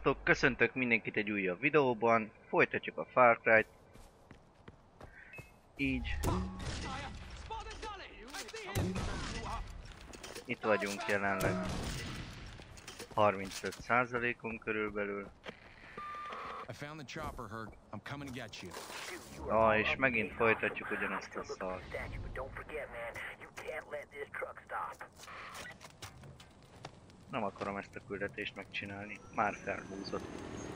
Sziasztok! Köszöntök mindenkit egy újabb videóban. Folytatjuk a Far Cry-t. Így. Itt vagyunk jelenleg. 35%-on körülbelül. És megint folytatjuk ugyanazt a szart. Nem akarom ezt a küldetést megcsinálni. Már felhúzott.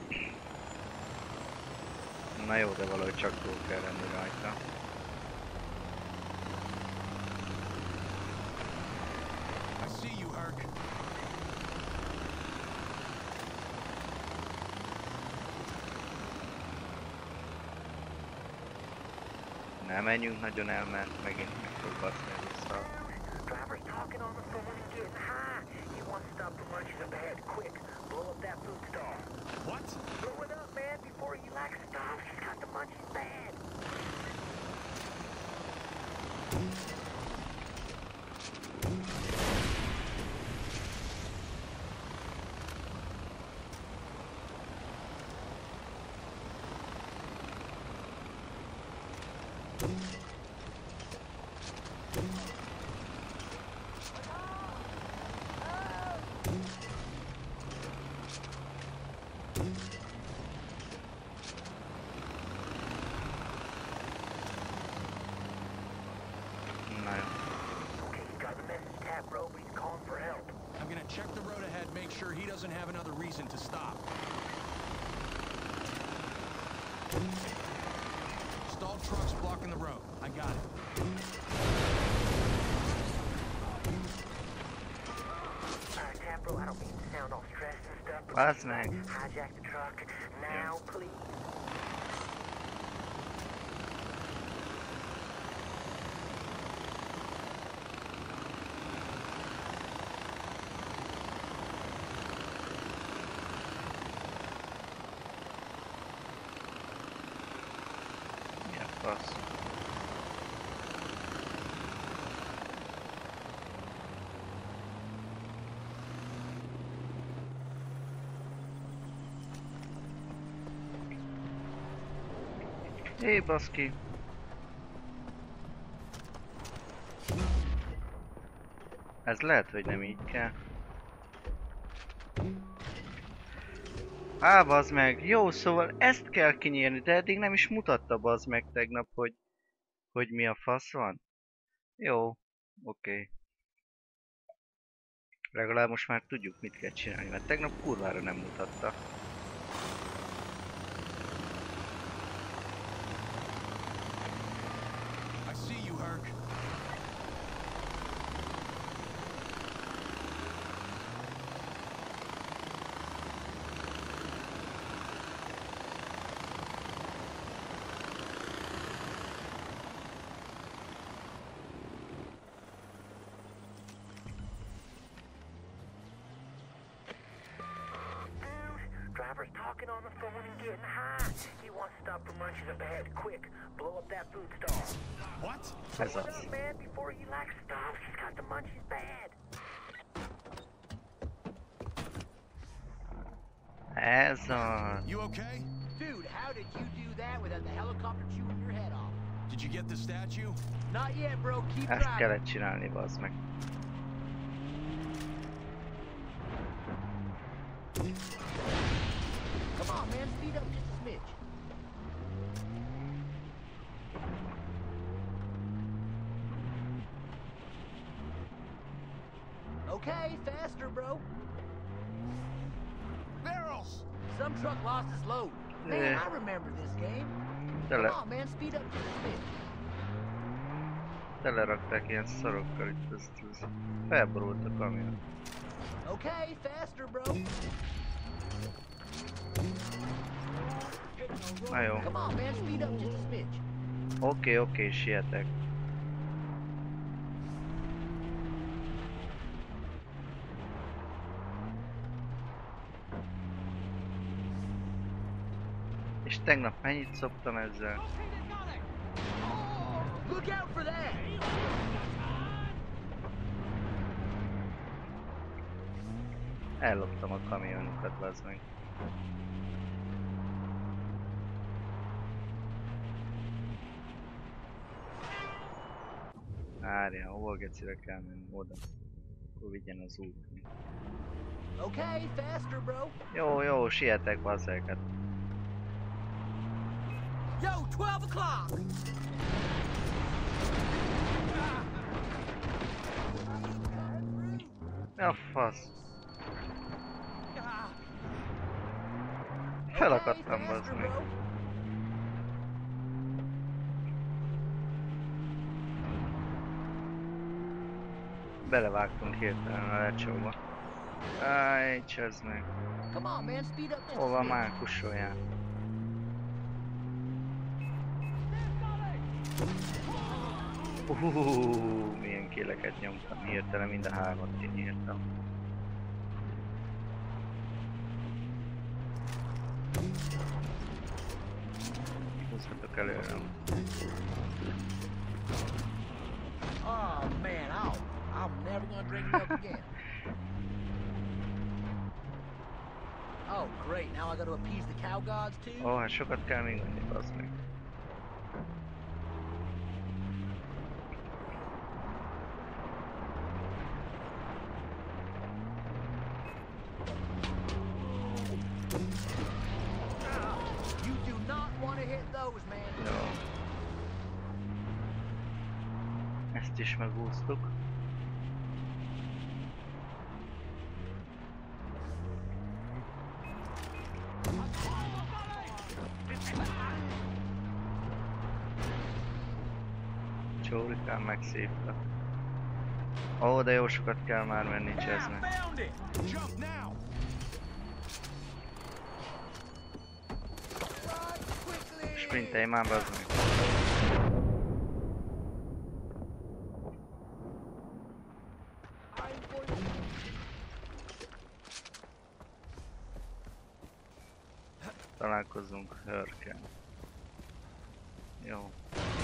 Na jó, de valahogy csak túl kell lenni rajta. Nem menjünk nagyon el, mert megint meg fog baszni vissza. What? Blow it up, man, before Elax stops. She's got the munchies bad. Check the road ahead, make sure he doesn't have another reason to stop. Stalled trucks blocking the road. I got it. Tap bro, I don't mean to sound all stressed and stuff, but That's nice. Hijack the truck now, please. Fasz. Hé, baszki! Ez lehet, hogy nem így kell. Á, bazd meg! Jó, szóval ezt kell kinyírni, de eddig nem is mutatta bazd meg tegnap, hogy mi a fasz van. Jó, oké. Legalább most már tudjuk, mit kell csinálni, mert tegnap kurvára nem mutatta. I see you, Herc. Driver's talking on the phone and getting high. He wants to stop for munching up ahead. Quick, blow up that food stall. What? Ez Blow it az. up, man, before Elax stops. She's got the munchies bad. Ez az. You okay? Dude, how did you do that without the helicopter chewing your head off? Did you get the statue? Not yet, bro. Keep Ezt driving. kellett csinálni, bazd meg. Come on, man. Speed up just a smidge. Okay, faster, bro. Barrels! Some truck lost its load. Man, Yeah. I remember this game. Tele, Come on, man. Speed up just a smidge. telerakták ilyen szarokkal itt, ez felborult a kamion. Okay, faster, bro. Na jó. Come on, man. Speed up just a smidge. Oké, sietek. És tegnap mennyit szoptam ezzel? Look out for that! Elloptam a kamionukat, bazd meg. Várjál, hova gecire kell menni? Oda. Akkor vigyen az út. Okay, faster, bro. Jó, sietek bazzeket. Yo, 12 o'clock. Mi a fasz? Felakadtam, bazd meg. Belevágtunk hirtelen a lecsóba. Áj, csezd meg. Come on, man, speed up. Hova már kussoljál? Milyen kéleket nyomtam hirtelen, mind a hármat kinyírtam. Húzhatok előrem. Oh man, I'm never gonna drink milk again. Oh great, now I gotta appease the cow gods too? Ó, hát sokat kell még menni, bazd meg. You do not want to hit those, man. Jó. Ezt is megúsztuk. Csórikán megszívtak. Ó, de jó sokat kell már menni, csezd meg. Found it! Jump now! Sprintelj már, bazd meg. Találkozunk Hörken. Jó.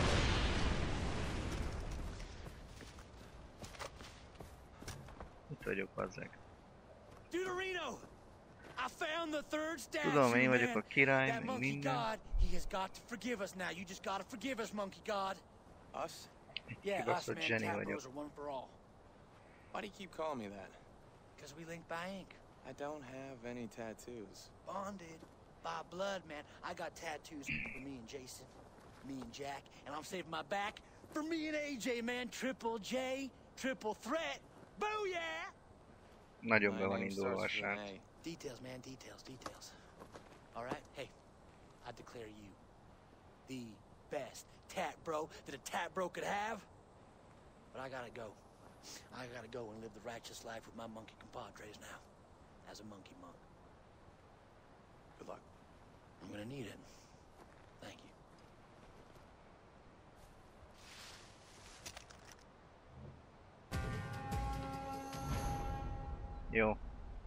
Itt vagyok, bazzeg. Deuterino! I found the third statue, Tudom, én vagyok man. a király, That meg monkey minden. god, he has got to forgive us now. You just gotta forgive us, monkey god. Us? Yeah, us, Kibaszott man. zseni Cat vagyok. bros are one for all. Why do you keep calling me that? Because we linked by ink. I don't have any tattoos. Bonded by blood, man. I got tattoos for me and Jason, me and Jack, and I'm saving my back for me and AJ, man. Triple J, triple threat. Booyah! Nagyon be My van name indulva a starts with an srác. A. Details, man, details. All right? Hey, I declare you the best tat bro that a tat bro could have. But I gotta go. I gotta go and live the righteous life with my monkey compadres now. As a monkey monk. Good luck. I'm gonna need it. Thank you. Jó.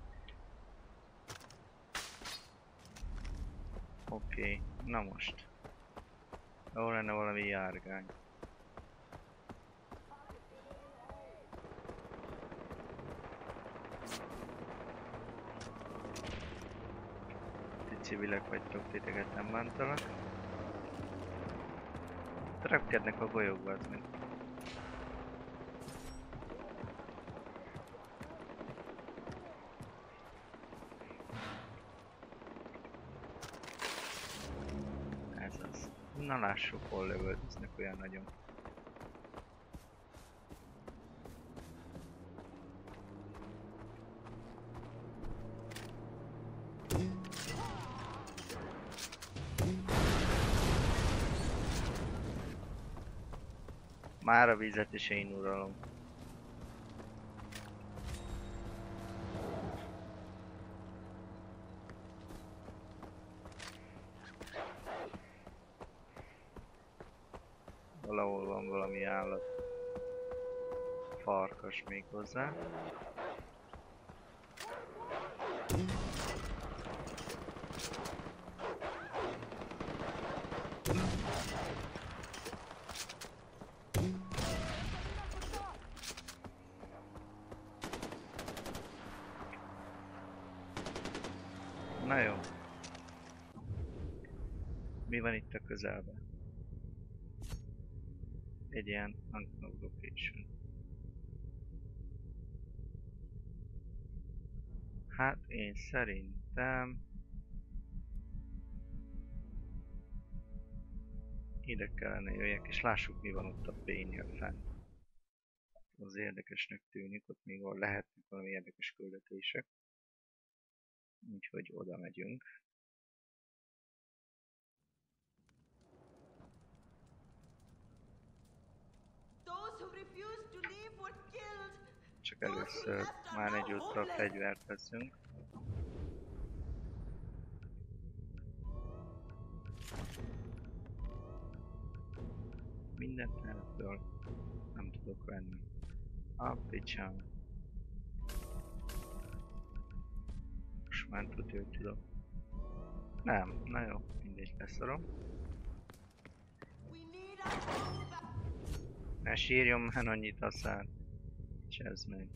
Oké, na most. Jó lenne valami járgány. Ti civilek vagytok, titeket nem bántalak. Tröpkednek a golyókba, az meg. Ez az. Na lássuk, hol lövöldöznek olyan nagyon. Már a vizet is én uralom. Valahol van valami állat. Farkas még hozzá. Na jó. Mi van itt a közelben? Egy ilyen unknown location. Hát én szerintem... ide kellene jöjjek, és lássuk mi van ott a fénynél fent. Az érdekesnek tűnik, ott még lehetnek valami érdekes küldetések. Úgyhogy oda megyünk. Csak először már egy útra fegyvert veszünk. Mindent ebből nem tudok venni. A picsám. Most már tudja, hogy tudok. Nem, na jó, mindegy, leszorom. Ne sírjon már annyit a szár. Csezd meg.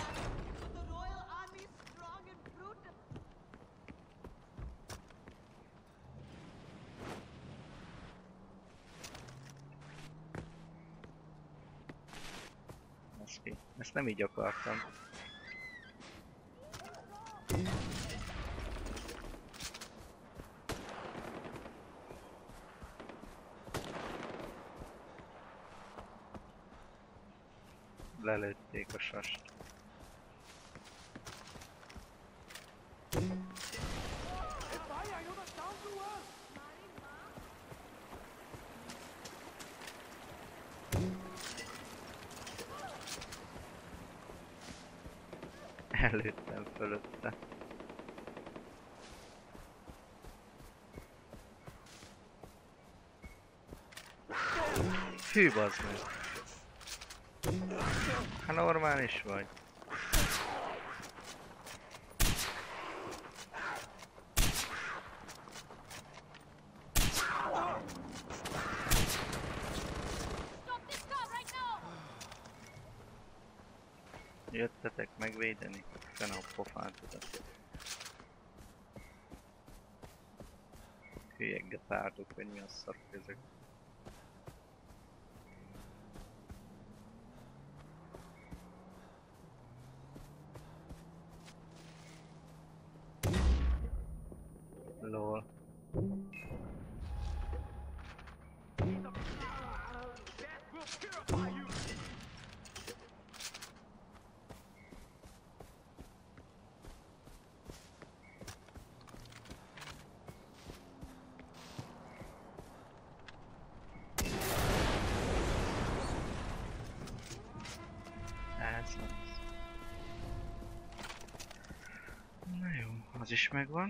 Ezt nem így akartam. Lelőtték a sast. Előttem fölötte. Hű, bazd meg! Hát normális vagy. Jöttetek megvédeni? Fene a pofántodat. Hülyek getárdok, vagy mi a szarok ezek. Lol. Ez az. Na jó, az is megvan.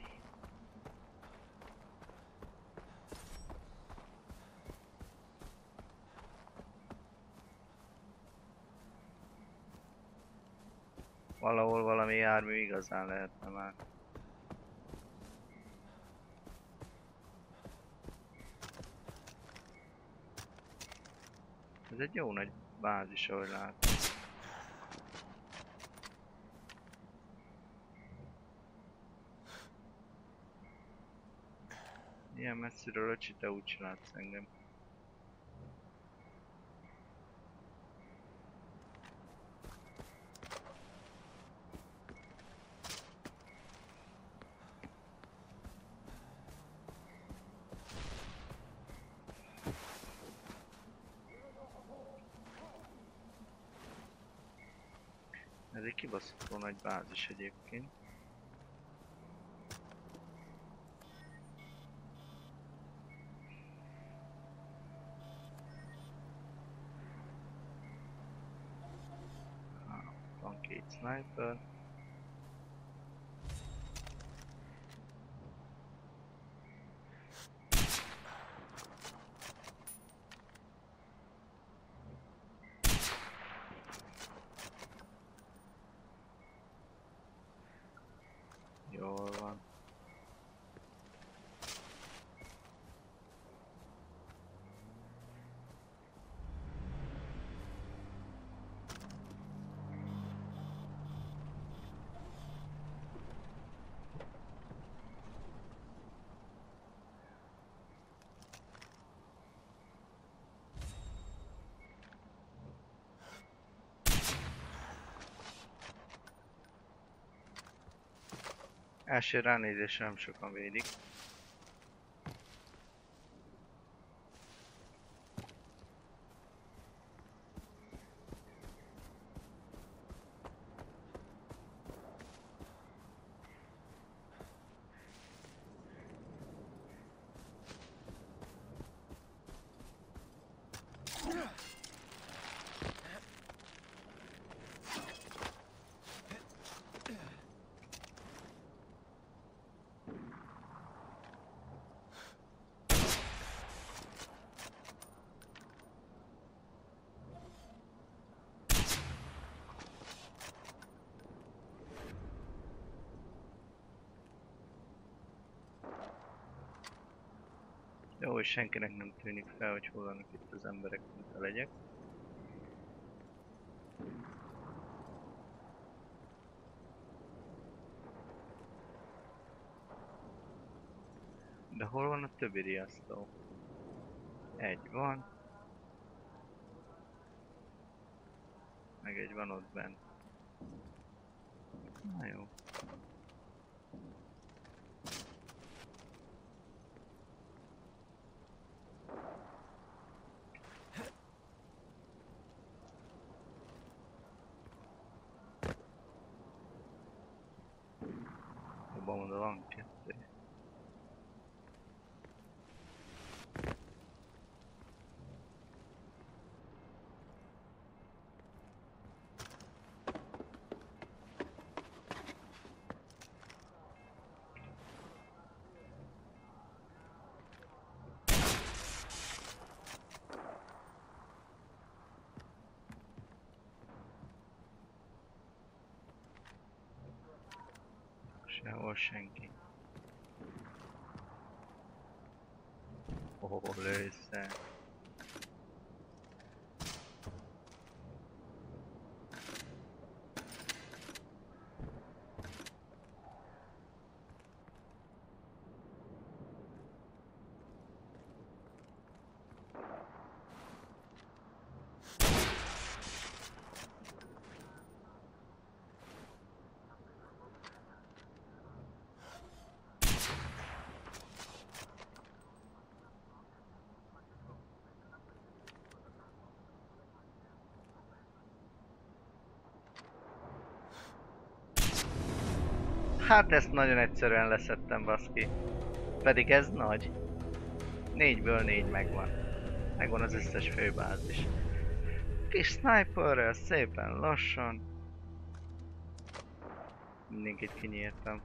Valahol valami jármű igazán lehetne már. Ez egy jó nagy bázis, ahogy látom. Ilyen messziről öcsi, te úgy sem látsz engem. Ez egy kibaszható nagy bázis egyébként. Van két sniper. Jól van. Első ránézésre nem sokan védik. Jó, hogy senkinek nem tűnik fel, hogy hol vannak itt az emberek, mint a legyek. De hol van a többi riasztó? Egy van. Meg egy van ott bent. Na jó. Jobban mondom, van kettő. Sehol senki. Lősze. Hát ezt nagyon egyszerűen leszettem, baszki. Pedig ez nagy. 4-ből 4 megvan. Megvan az összes főbázis. Kis sniperrel szépen lassan. Mindenkit kinyírtam.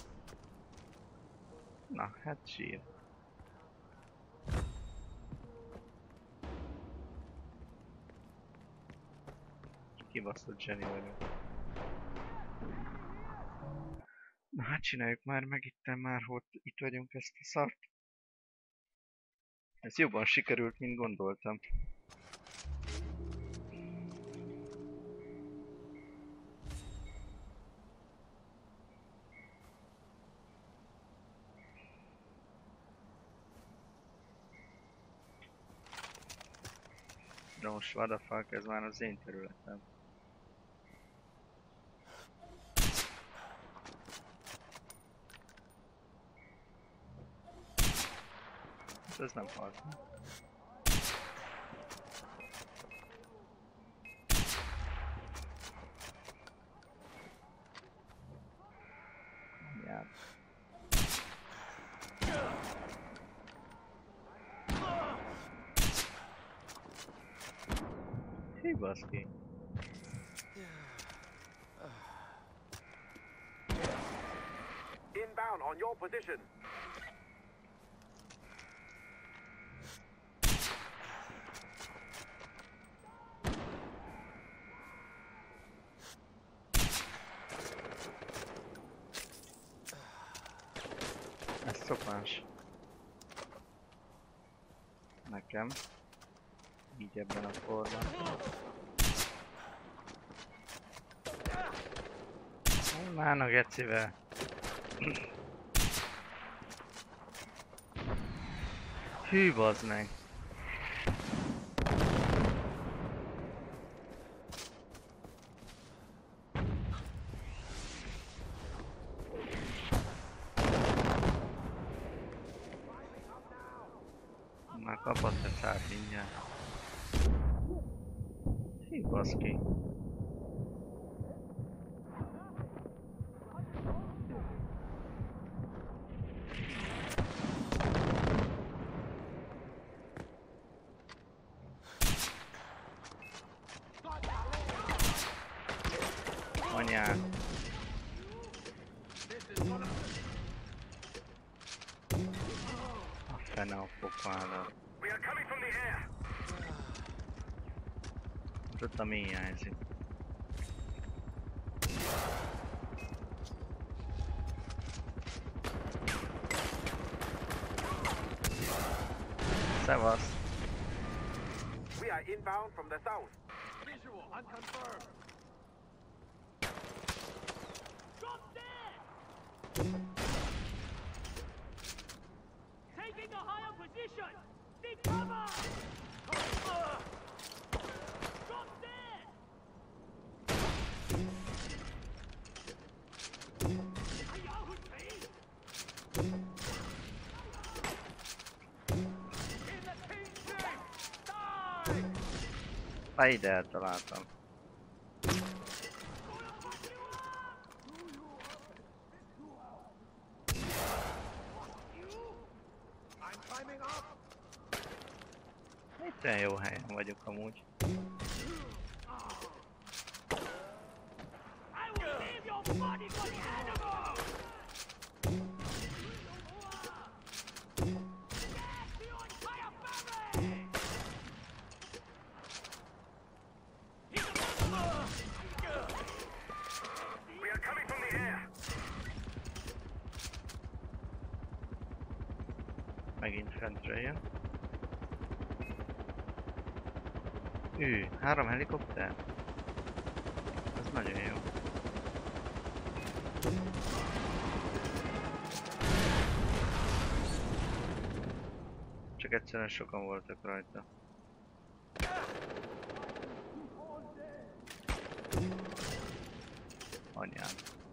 Na, hát zsír. Kibaszott zseni vagyok. Na hát csináljuk már meg hogy itt vagyunk ezt a szart. Ez jobban sikerült, mint gondoltam. De most what the fuck, ez már az én területem. Ez nem halt. Ja. Hé, baszki. Inbound on your position. Ez szokás. Nekem. Így ebben a formában. Már a gecivel. Hű, bazd meg. Már kapott egy szállt mindjárt. Hí, baszki. Anyád. A fene a pokvállal. We are coming from the air. Tudtam, mi hiányzik. Szevasz. We are inbound from the south. Visual, unconfirmed. Drop dead! Taking a higher position! Take cover! Drop dead! Ayahu team! In the team shape! Die! Már ide eltaláltam. I'm climbing up! Itt olyan jó helyen vagyok amúgy. I will leave your body for the animal! Get your entire family! We are coming from the air. Megint fentről jön. 3 helikopter? Ez nagyon jó. Csak egyszerűen sokan voltak rajta. Anyám.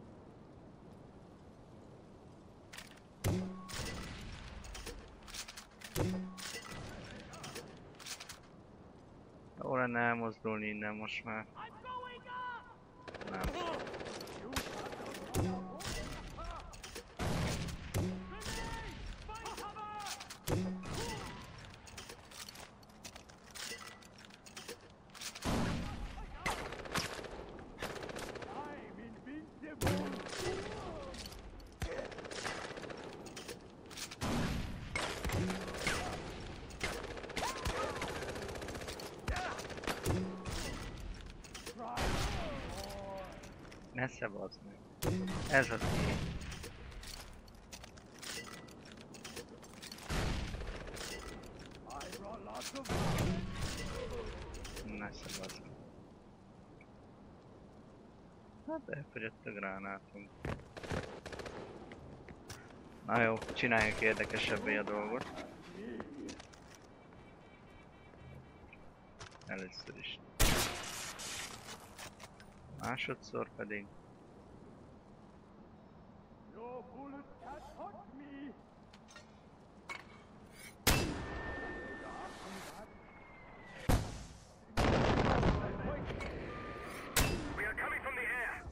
Jó lenne elmozdulni innen most már. I'm going up! Nem. Find cover! I'm invincible! Messze bazd meg. Ez a tiéd. I brought lots of Messze bazd meg. Hát elfogyott a gránátunk. Na jó, csináljuk érdekesebbé a dolgot. Először is. Másodszor pedig. Your bullets can't touch me! We are coming from the air.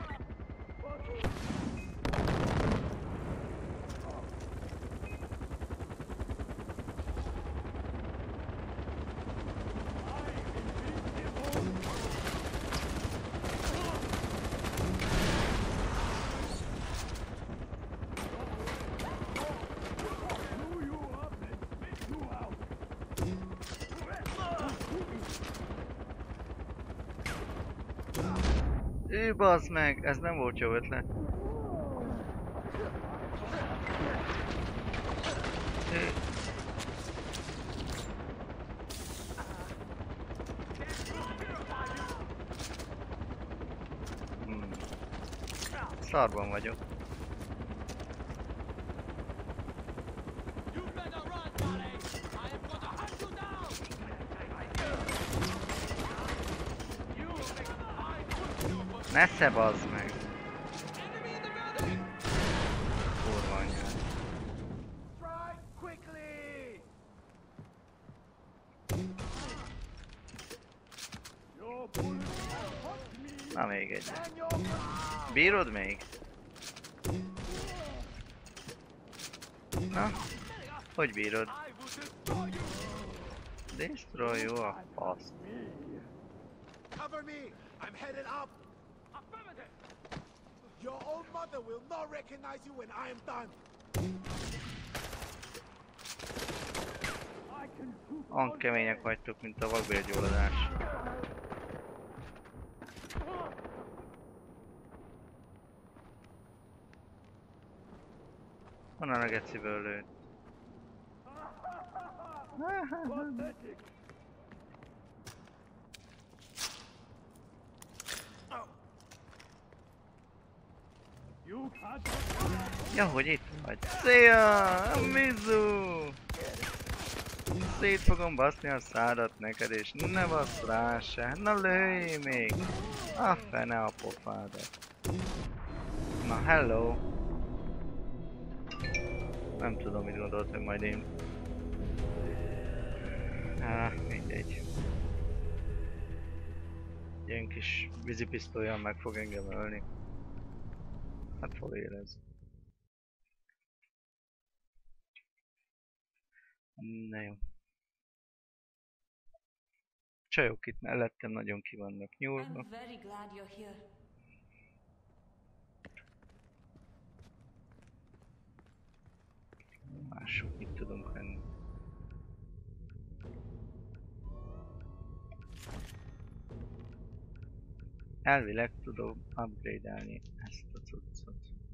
Bazd meg, ez nem volt jó ötlet. Szarban vagyok. You better run, buddy! I am gonna hunt you down! Messze bazd meg. Enemy in the building! Kurva anyád. Strike quickly! Na még egy. Bírod még? Na? Hogy bírod? Destroy you a fasz. Cover me! I'm headed up! Affirmative! Your own mother will not recognize you when I am done! Olyan kemények vagytok, mint a vakbélgyulladás. Honnan a geciből lőtt? Ja, hogy itt vagy. Szia! Mizu! Szét fogom baszni a szádat neked, és ne bassz rá se. Na lőj még! A fene a pofádat. Na hello! Nem tudom, mit gondolt, hogy majd én... Mindegy. Ilyen kis vízipisztolyan meg fog engem ölni. Hát fog érez. Na jó. Csajok itt mellettem nagyon ki vannak nyúlva. I'm very glad you're here. Mások mit tudunk venni. Elvileg tudom upgrade-elni ezt a cuccot.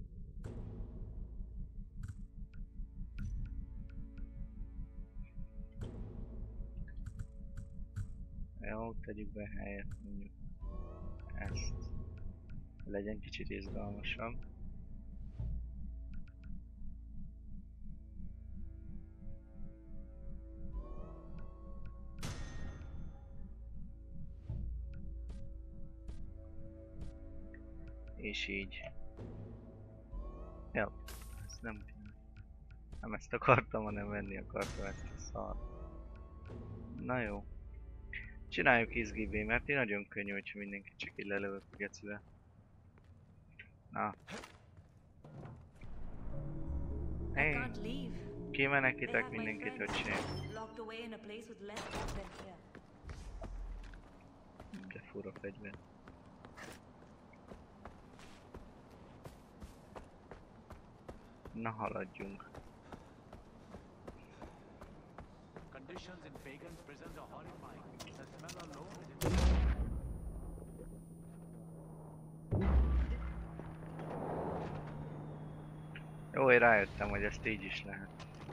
Jó, tegyük be helyet mondjuk ezt. Legyen kicsit izgalmasabb. És így. Jó, ezt nem kell. Nem ezt akartam, hanem venni akartam ezt a szart. Na jó. Csináljuk izgibbé, mert így nagyon könnyű, hogyha mindenki csak így lelövök a gecibe. Na. Hey, Can't leave. kimenekítek mindenkit, öcsém. Locked away in a place with less help than here. De fura fegyver. Na haladjunk. Conditions in Pagan's prisons are horrifying. The smell alone is Jó, én rájöttem, hogy ezt így is lehet.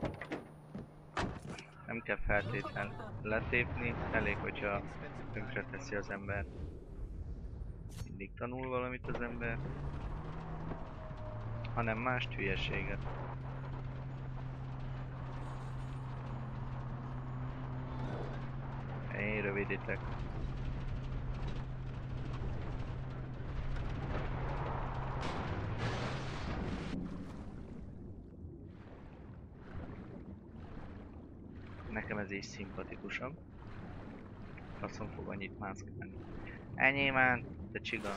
Nem kell feltétlenül letépni, elég, hogyha tönkre teszi az ember. Mindig tanul valamit az ember. Hanem mást hülyeséget. Én rövidítek. Nekem ez is szimpatikusabb. Faszom fog annyit mászkálni. Ennyi már, de csiga.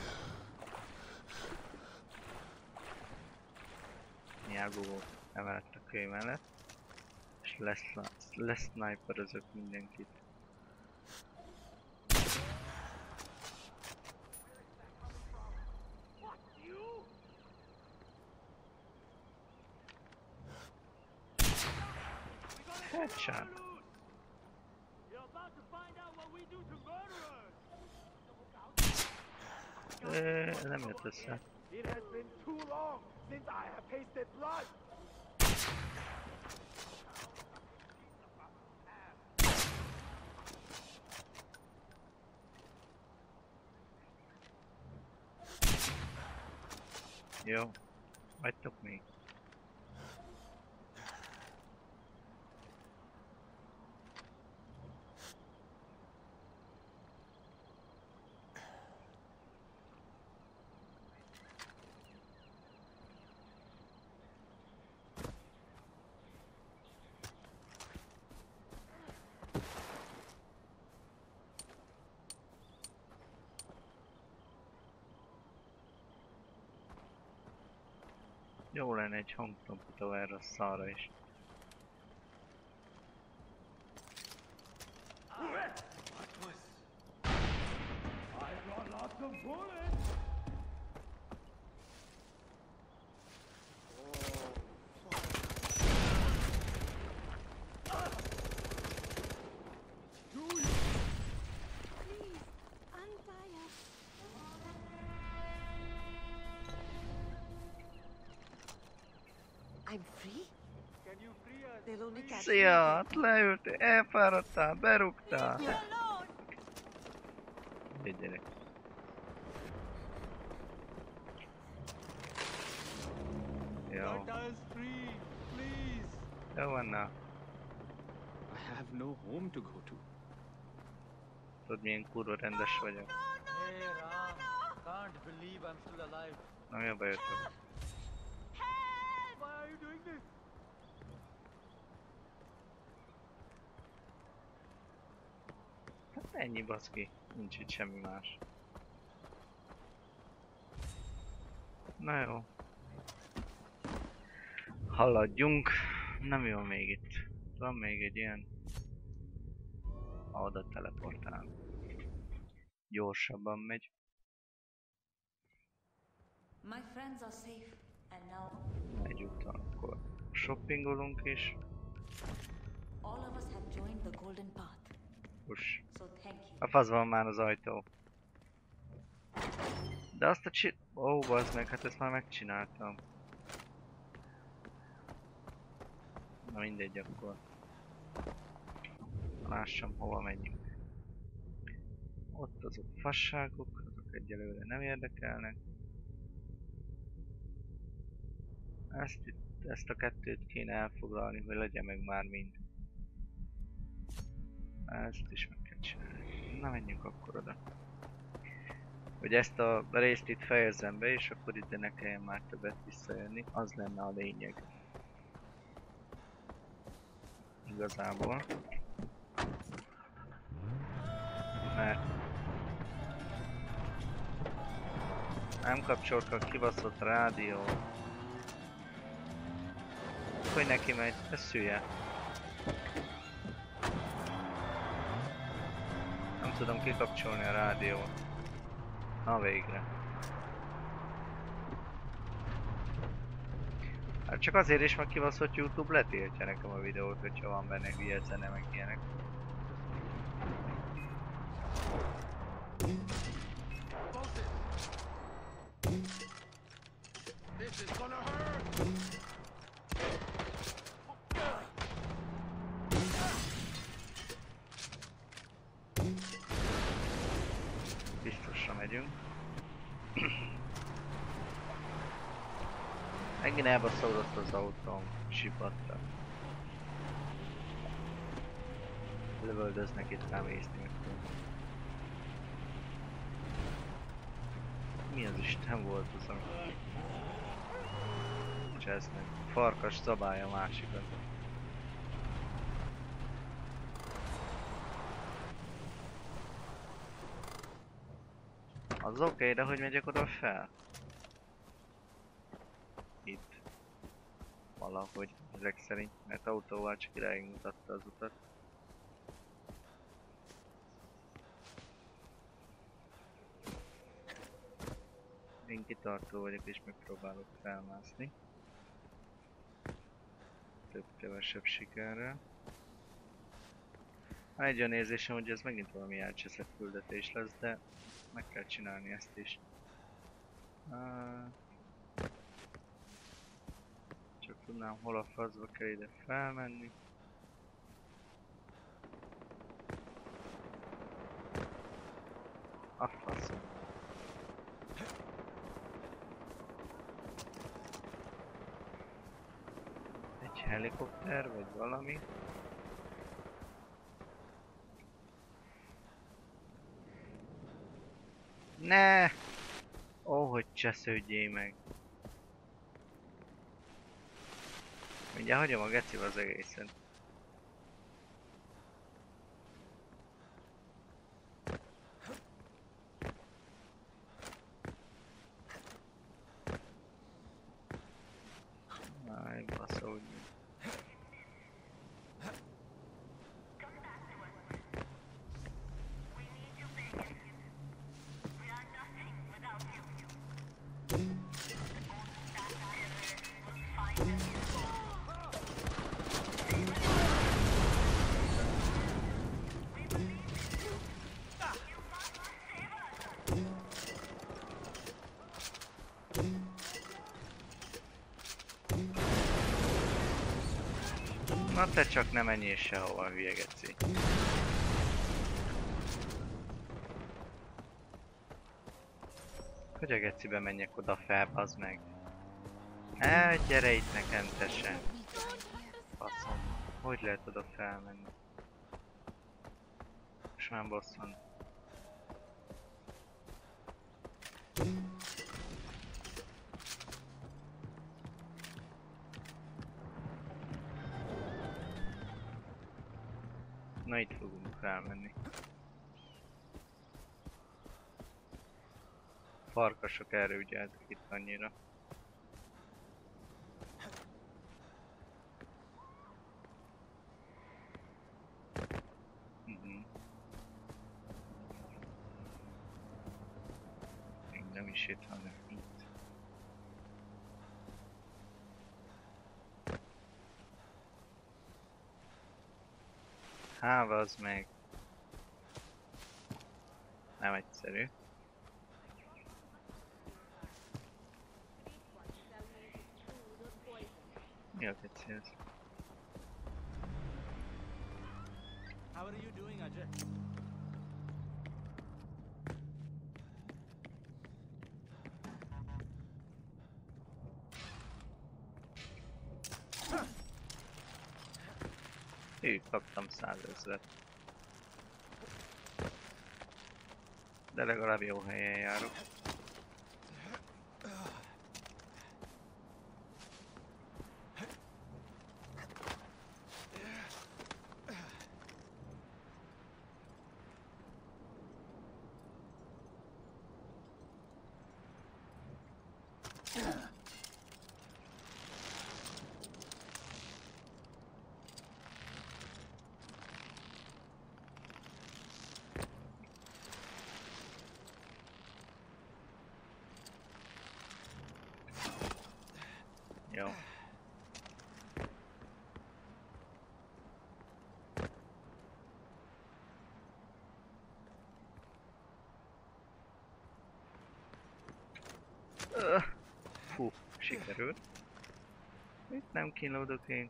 Nyelvó emellett a kölyv mellett. És lesz sniperözök mindenkit. Headshot. Nem jött össze. It has been too long since I have tasted blood! Jó, vagytok még? Jó lenne egy hangtompító erre a szarra is. I'm free? They'll only catch me Szia! again. Hát leültél, elfáradtál, berúgtál. Leave me alone! Egy gyerek. Jó. us free, please. Jó van, na. I have no home to go to. Tudod milyen kurva rendes vagyok. Hey Ram, can't believe I'm still alive. Na mi a bajotok? Why are you doing this? Hát ennyi baszki. Nincs itt semmi más. Na jó. Haladjunk. Nem jó még itt. Van még egy ilyen... Oda teleportál. Gyorsabban megy. My friends are safe, and now Egyúttal akkor shoppingolunk is. all of us have joined the Golden Path. Hús. So thank you. A fasz van már az ajtó. De azt a Ó, bazd meg, hát ezt már megcsináltam. Na mindegy akkor. Lássam hova menjünk. Ott azok fasságok, azok egyelőre nem érdekelnek. Ezt a kettőt kéne elfoglalni, hogy legyen meg már mind. Ezt is meg kell csinálni. Na menjünk akkor oda. Hogy ezt a részt itt fejezzem be, és akkor ide ne kelljen már többet visszajönni. Az lenne a lényeg. Igazából. Mert nem kapcsolok a kibaszott rádió. Hogy neki megy? Ez hülye. Nem tudom kikapcsolni a rádiót. Na végre. Hát csak azért is, mert kibaszott YouTube letiltja nekem a videót, hogyha van benne hülye zene meg ilyenek. This is gonna hurt! Biztosra megyünk. Megint elbaszódott az autóm, sipatta. Lövöldöznek itt rám észnél. Mi az Isten volt az a... Csesz meg. Farkas zabálja a másikat. Az oké, de hogy megyek oda fel? Itt. Valahogy, ezek szerint, mert autóval csak iráig mutatta az utat. Én kitartó vagyok és megpróbálok felmászni. Több-kevesebb sikerrel. Van egy olyan érzésem, hogy ez megint valami elcseszett küldetés lesz, de meg kell csinálni ezt is. Csak tudnám, hol a faszba kell ide felmenni. A faszom. Egy helikopter vagy valami. Ne! Ó, hogy csesződjél meg. Mindjárt hagyom a gecibe az egészen. Na te csak nem menjél sehova, hülye geci. Hogy a gecibe menjek oda fel, bazd meg? Gyere itt nekem, te sem. Faszom. Hogy lehet oda felmenni? Most már bosszant. Na itt fogunk felmenni. Farkasok erre ügyeltek itt annyira. Még nem is itt, hanem itt. Az meg nem egyszerű. Mi a keci ez? How are you doing, Ajay? Kaptam 100 000. De legalább jó helyen járok. Jó. Fú, sikerült. Itt nem kínlódok én.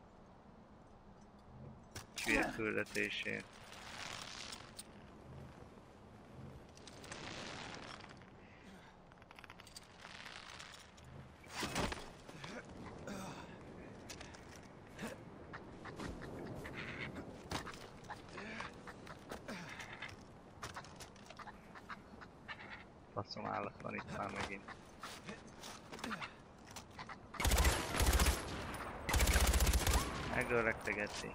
Hülye küldetésért. Faszom állat van itt már megint. Megöllek te geci.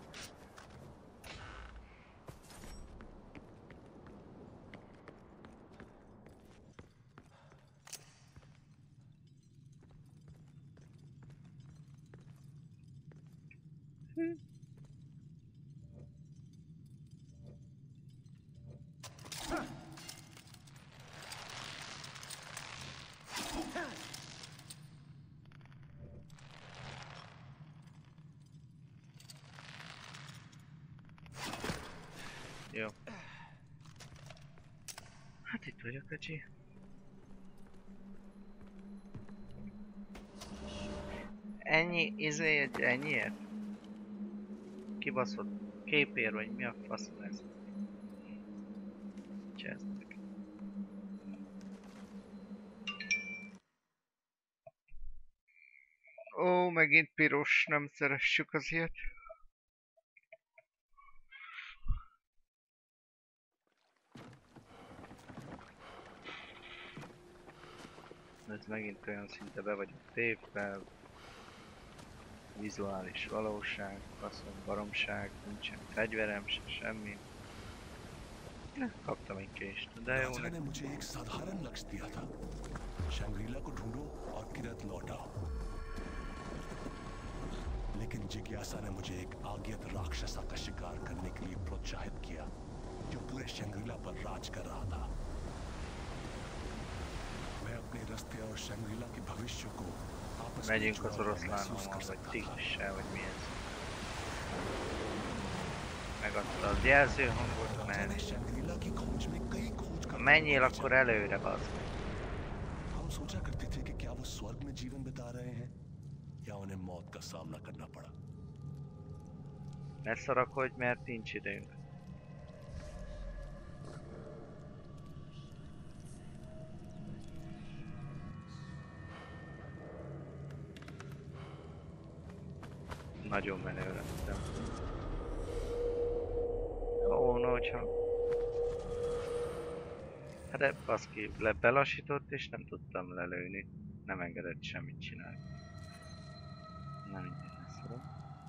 Jó. Hát itt vagyok, kacsi. Ennyi izéért, ennyiért? Kibaszott képér vagy mi a faszom ez? Csezd meg. Ó, megint piros, nem szeressük az ilyet. Ez megint olyan szinte be vagyok tépve. Vizuális valóság, faszom baromság, nincsen fegyverem se semmi. Kaptam egy kést, de jó ने मुझे एक साधारण लक्ष्य दिया था शंग्रीला को ढूंढो और किरत लौटाओ लेकिन जिज्ञासा ने मुझे एक आज्ञात राक्षसा का शिकार करने के लिए प्रोत्साहित किया जो पूरे शंग्रीला पर राज कर रहा था मैं अपने रास्ते और शंग्रीला के भविष्य को आपस में megyünk az जुड़ा हुआ oroszlánommal, महसूस कर vagy सकता था tigrissel, vagy mi ez. Megadta az jelzőhangot, राजा mert ने शंग्रीला की खोज में कई खोज ha menjél, akkor előre, bazd. हम सोचा करते थे कि क्या वो स्वर्ग में जीवन बिता रहे हैं या उन्हें मौत का सामना करना पड़ा Ne szarakodj, mert nincs időnk. Nagyon menő lettem. Ó, no, csak... Hát de baszki, belassított és nem tudtam lelőni. Nem engedett semmit csinálni. Na mindegy, ezt tudom.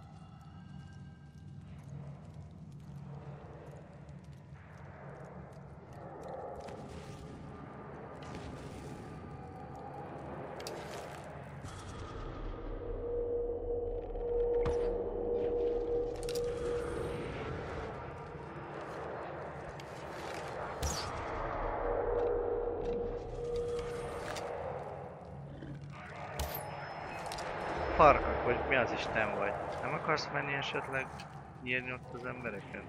Farkak, vagy mi az Isten vagy? Nem akarsz menni esetleg nyírni ott az embereket?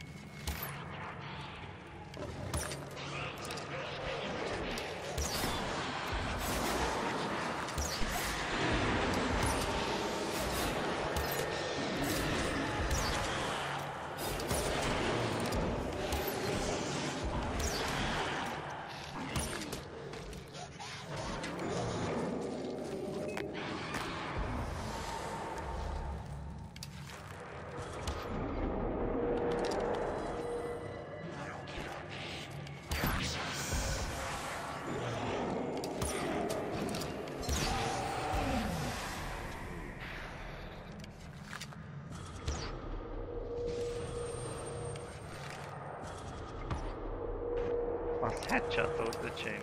Az headshot-olt, öcsém.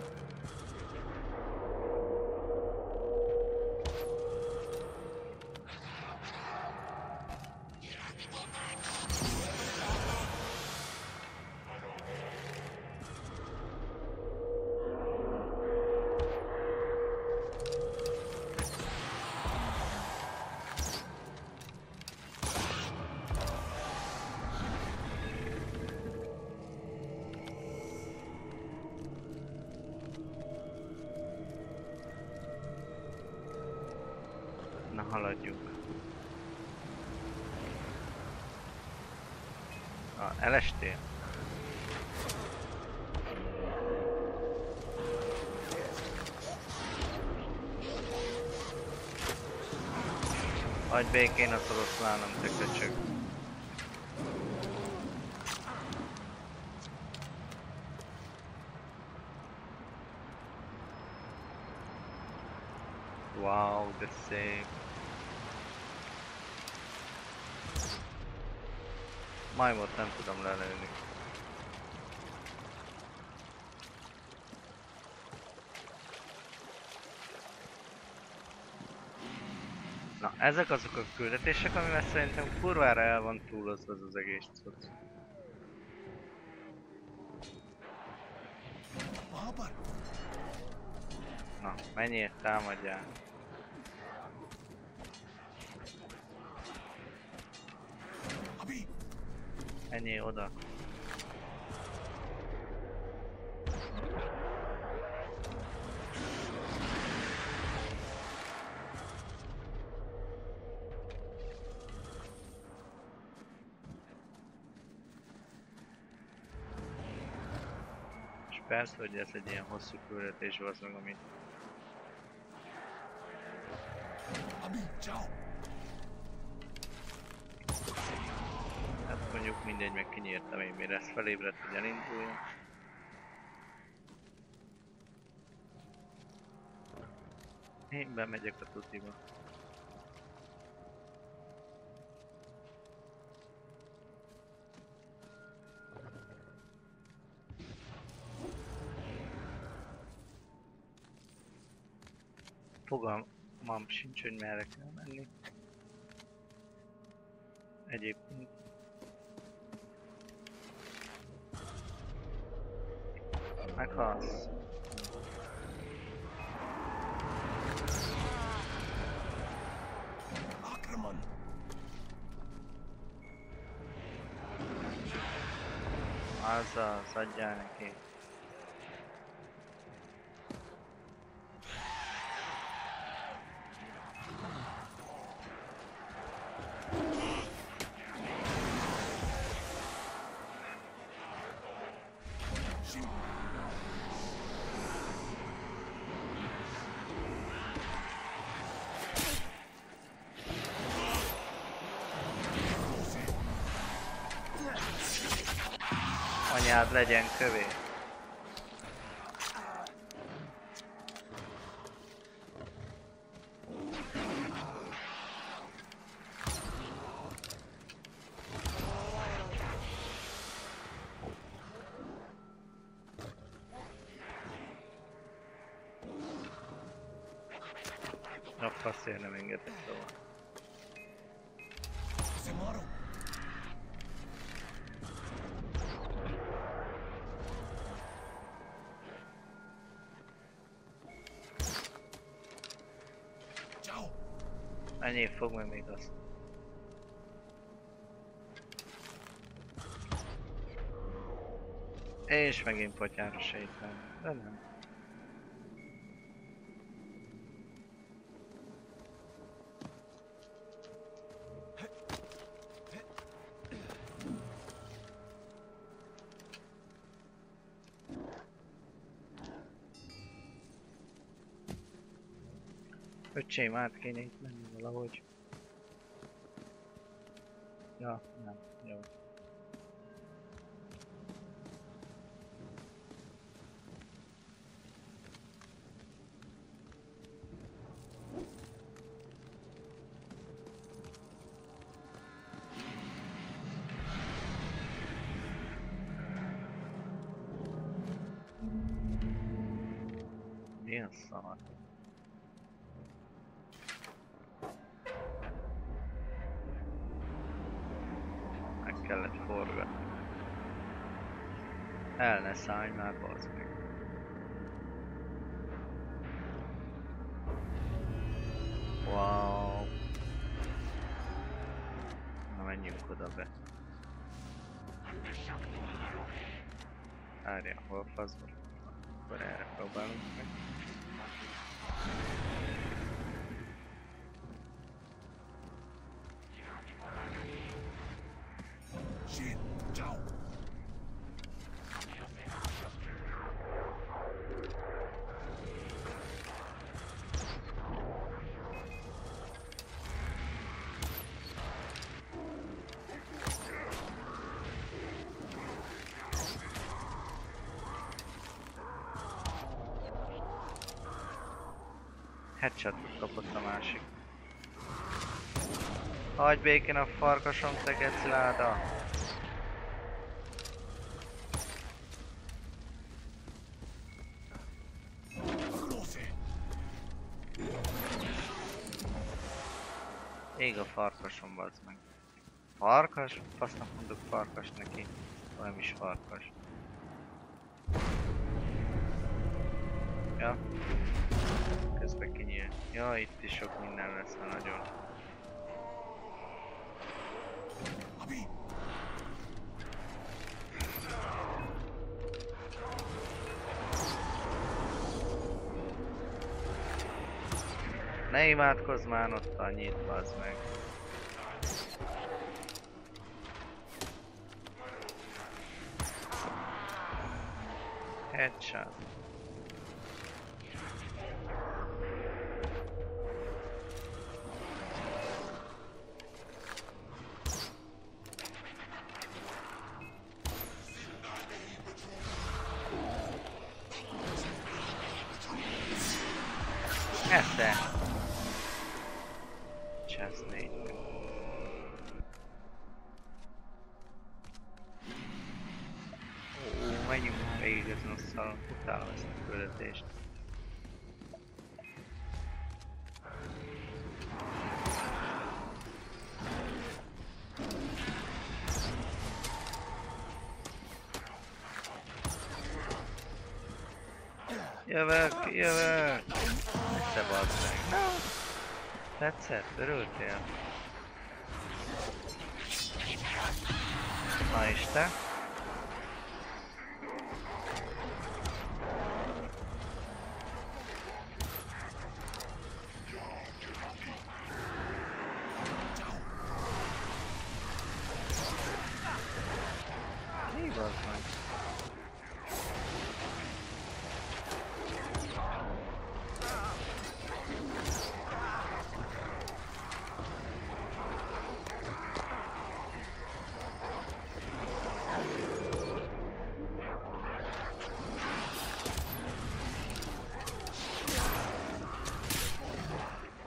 Na, haladjuk. Elestél? Hagyj békén az oroszlánom, te köcsög. Wow, de szép. Majmot nem tudom lelőni. Na, ezek azok a küldetések, amivel szerintem kurvára el van túlozva az egész cucc. Na, menjél, támadjál. Menjél oda. És persze, hogy ez egy ilyen hosszú küldetés az meg, amit... Hát mondjuk mindegy, meg kinyírtam én, mire ez felébredt, hogy elinduljon. Én bemegyek a tutiba. Fogalmam sincs, hogy merre kell menni. Egyébként. Meghalsz. Azaz, adjál neki. anyád legyen kövé. A faszért nem engedett tovább. Ennyi fog meg még azt. És megint potyára sétálni, de nem. Öcsém, át kéne itt menni valahogy. Ja, nem, jó. Mi a szar? Kellett forgatni. El ne szállj már, bazd meg. Wow. Na menjünk oda be. Várjál, hol faszban? Akkor erre próbálunk meg. Headshotot kapott a másik. Hagyj békén a farkasom, te geciláda! Ég a farkasom, bazd meg. Farkas? Fasznak mondok farkas neki. Nem is farkas. Ja. Közben kinyíl. Ja, itt is sok minden lesz, ha nagyon. Ne imádkozz már ott annyit, bazd meg. Headshot. Esze! Chest 4. Ó, menjünk végig ezen a szalon, utálom ezt a küldetést. Jövök, jövök! Te bazd meg! Tetszett? Örültél? Na és te? Mi bazd meg?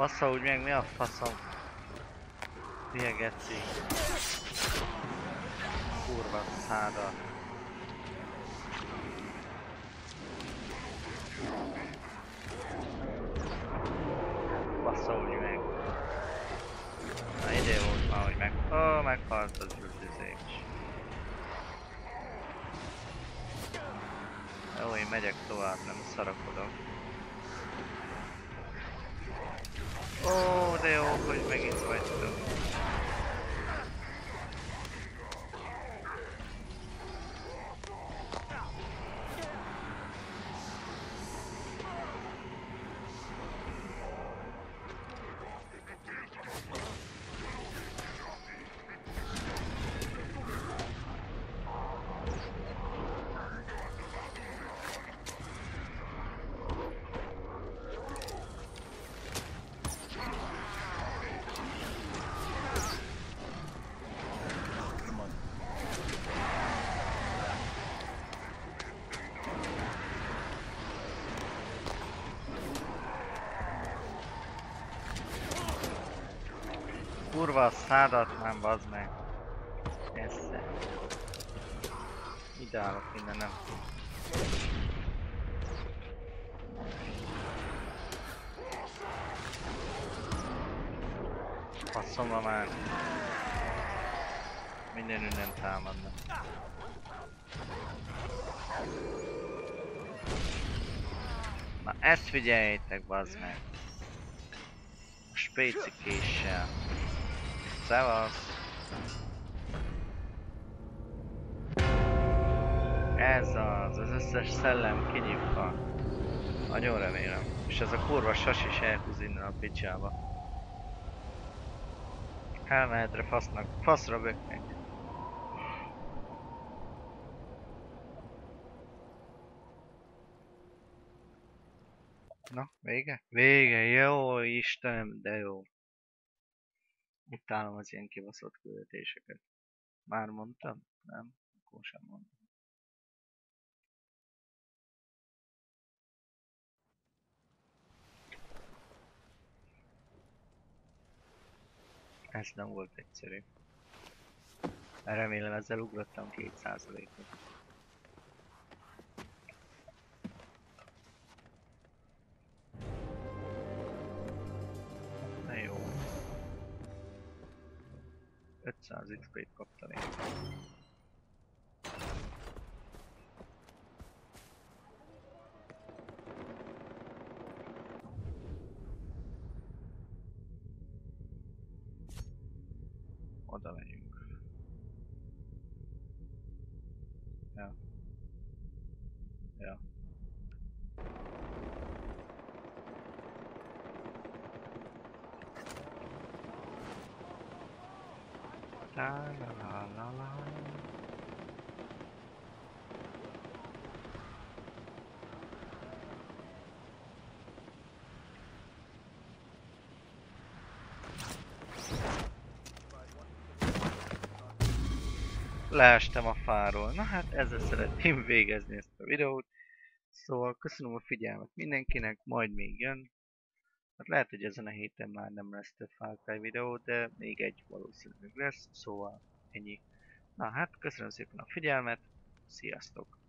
Bassza úgy meg, mi a faszom? Hülye geci. Kurva szádat. Bassza úgy meg. Na ide volt már, hogy meg... Ó, meghalt az üldözés. Jó, én megyek tovább, nem szarakodok. Ó, de jó, hogy megint vagytok. Kurva a szádat, nem bazd meg. Esze. Ide állok innen, nem. Faszomba már. Minden ünnen támadnak. Na ezt figyeljétek, bazd meg. A spécikéssel. Szevasz! Ez az összes szellem kinyitva. Nagyon remélem. És ez a kurva sas is elhúz innen a picsába. Elmehetre fasznak, faszra böknek. Na, vége? Vége, jó Istenem, de jó. Utálom az ilyen kibaszott küldetéseket. Már mondtam? Nem? Akkor sem mondtam. Ez nem volt egyszerű. Remélem ezzel ugrottam 2%-ot. Na jó. 500 XP-t kaptam én. Oda megyünk. Ja. Ja. La la la la la. Leestem a fáról. Na hát ezzel szeretném végezni ezt a videót. Szóval köszönöm a figyelmet mindenkinek, majd még jön. Hát lehet, hogy ezen a héten már nem lesz több Far Cry videó, de még egy valószínűleg lesz, szóval ennyi. Na hát, köszönöm szépen a figyelmet, sziasztok!